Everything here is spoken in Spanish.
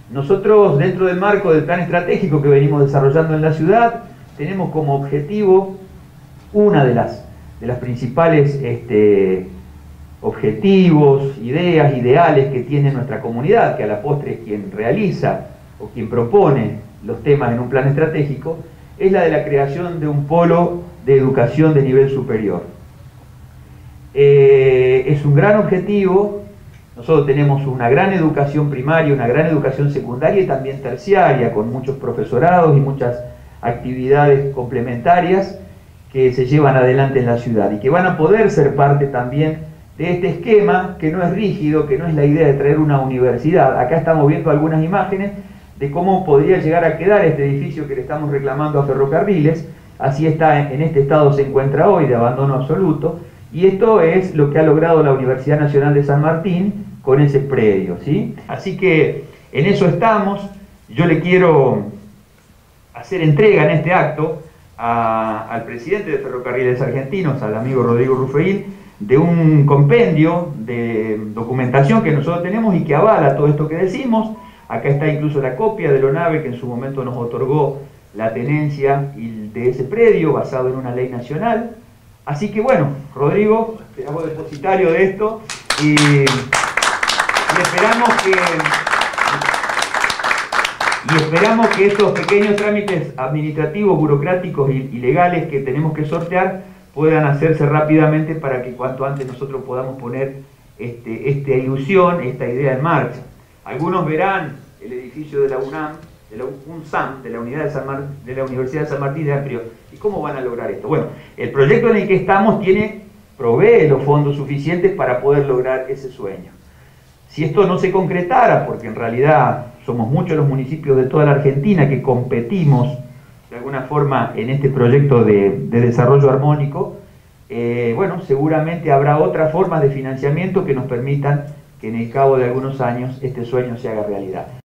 Nosotros, dentro del marco del plan estratégico que venimos desarrollando en la ciudad, tenemos como objetivo una de las principales objetivos, ideas, ideales que tiene nuestra comunidad, que a la postre es quien realiza o quien propone los temas en un plan estratégico, es la de la creación de un polo de educación de nivel superior. Es un gran objetivo. Nosotros tenemos una gran educación primaria, una gran educación secundaria y también terciaria, con muchos profesorados y muchas actividades complementarias que se llevan adelante en la ciudad y que van a poder ser parte también de este esquema que no es rígido, que no es la idea de traer una universidad. Acá estamos viendo algunas imágenes de cómo podría llegar a quedar este edificio que le estamos reclamando a Ferrocarriles. Así está, en este estado se encuentra hoy, de abandono absoluto, y esto es lo que ha logrado la Universidad Nacional de San Martín con ese predio, ¿sí? Así que en eso estamos. Yo le quiero hacer entrega en este acto al presidente de Ferrocarriles Argentinos, al amigo Rodrigo Rufeil, de un compendio de documentación que nosotros tenemos y que avala todo esto que decimos. Acá está incluso la copia de ONAVE que en su momento nos otorgó la tenencia de ese predio basado en una ley nacional. Así que bueno, Rodrigo, serás depositario de esto y esperamos que estos pequeños trámites administrativos, burocráticos y legales que tenemos que sortear puedan hacerse rápidamente para que cuanto antes nosotros podamos poner esta ilusión, esta idea en marcha. Algunos verán el edificio de la UNAM, de la UNSAM, de la Universidad de San Martín de Aprio. ¿Y cómo van a lograr esto? Bueno, el proyecto en el que estamos provee los fondos suficientes para poder lograr ese sueño. Si esto no se concretara, porque en realidad somos muchos los municipios de toda la Argentina que competimos de alguna forma en este proyecto de desarrollo armónico, bueno, seguramente habrá otras formas de financiamiento que nos permitan que en el cabo de algunos años este sueño se haga realidad.